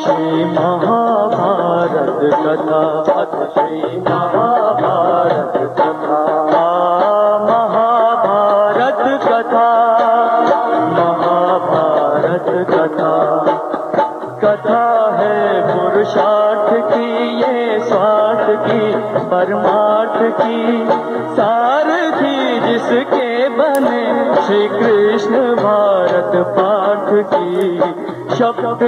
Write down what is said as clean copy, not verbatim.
श्री महाभारत कथा, अथ श्री महाभारत कथा। महाभारत कथा, महाभारत कथा। कथा है पुरुषार्थ की, ये स्वार्थ की, परमार्थ की, सारथी जिसके बने श्री कृष्ण भारत पाठ की। शब्द